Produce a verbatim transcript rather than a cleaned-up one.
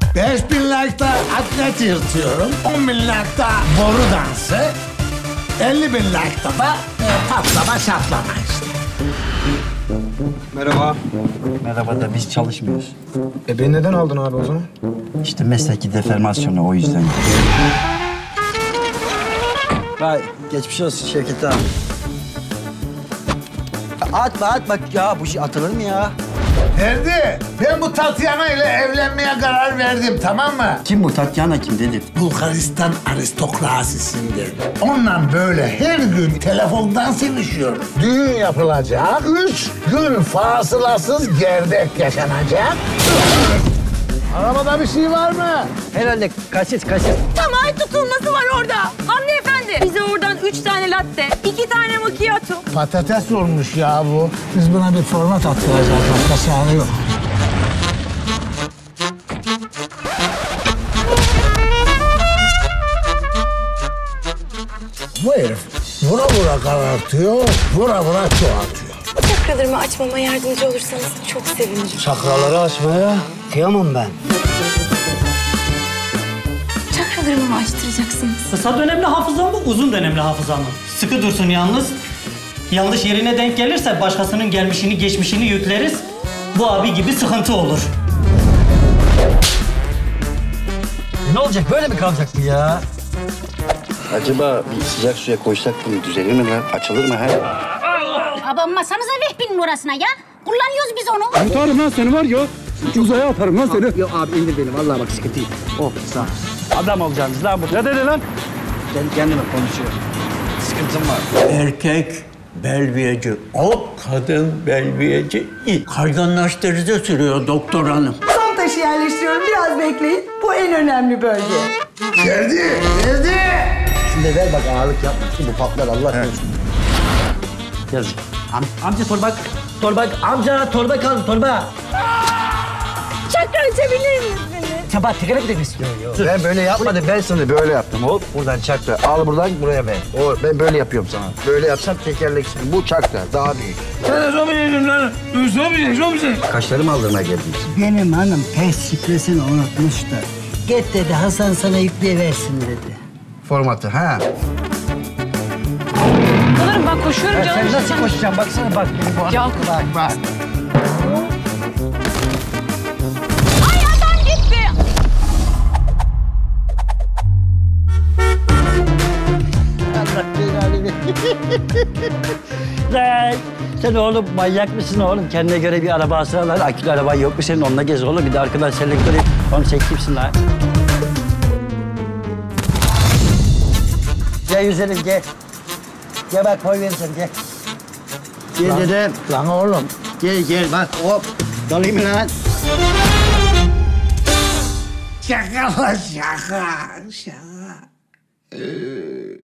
Beş bin like'da atlet yırtıyorum. On bin like'da boru dansı. Elli bin like'da da e, patlama çatlama işte. Merhaba. Merhaba da biz çalışmıyoruz. E beni neden aldın abi o zaman? İşte mesleki deformasyonu o yüzden. Vay geçmiş olsun Şevket abi. Atma atma ya bu şey atılır mı ya? Ferdi, ben bu Tatyana ile evlenmeye karar verdim, tamam mı? Kim bu Tatyana kim dedi? Bulgaristan aristokrasisinden. Onunla böyle her gün telefondan sevişiyorum. Düğün yapılacak, üç gün fasılasız gerdek yaşanacak. Arabada bir şey var mı? Herhalde kaset kaset. Tam ay tutulması var orada. Hamdi Efendi. Bize oradan üç tane latte, iki tane macchiato. Patates olmuş ya bu. Biz buna bir format attıracağız, başka çare yok. Bu herif vura vura karartıyor, vura vura çoğaltıyor. Çakralarımı açmama yardımcı olursanız çok sevinirim. Çakraları açmaya kıyamam ben. Çakralarımı mı açtıracaksınız? Kısa dönemli hafıza mı, uzun dönemli hafıza mı? Sıkı dursun yalnız. Yanlış yerine denk gelirse başkasının gelmişini, geçmişini yükleriz. Bu abi gibi sıkıntı olur. Ne olacak böyle mi kalacak bu ya? Acaba bir sıcak suya koysak bunu düzelir mi lan? Açılır mı ha? Abi masanıza vehbin numarasına ya. Kullanıyoruz biz onu. Yutarım lan seni var ya. Uzaya atarım lan seni. Yok abi indir beni. Vallahi bak sıkıntı değil. Oh sağ ol. Adam olacaksınız lan bu. Ne dedi lan? Kendi kendime konuşuyorum. Sıkıntım var. Erkek belviyeci o, kadın belviyeci i. Kayganlaştırıcı sürüyor doktor hanım. Son taşı yerleştiriyorum. Biraz bekleyin. Bu en önemli bölge. Ferdi, Ferdi! Şimdi ver bak ağırlık yapma. Bu patlar Allah korusun. Yazık. Am amca torba, torba, amca torba kaldı torba. Çakra açabilir miyiz beni? Sabah tekrar bir istiyor. Ben böyle yapmadım. Ben sana böyle yaptım. Hop buradan çakra. Al buradan buraya ver. O ben böyle yapıyorum sana. Böyle yapsam tekerleksin. Bu çakra daha büyük. Sen zombiyesin lan. Zombiye, zombiye. Kaşlarımı aldırmaya geldim. Benim hanım test şifresini unutmuştu. Git dedi Hasan sana yükleyiversin dedi. Formatı ha. Sanırım ben koşuyorum Ya canım. sen nasıl koşacaksın? Baksana bak. Bu Ya bak bak. Ay adam gitti. Allah belanı ver. Sen oğlum manyak mısın oğlum? Kendine göre bir araba alsana lan. Akülü araban yok mu senin? Onunla gez oğlum. Bir de arkadan selektörü. Onu çekmişsin lan. Gel yüzelim gel. Gel bak koy vereceğim gel. Gel dedim. Lan oğlum. Gel gel bak hop. Dalayım mı lan? Şaka lan şaka. Şaka.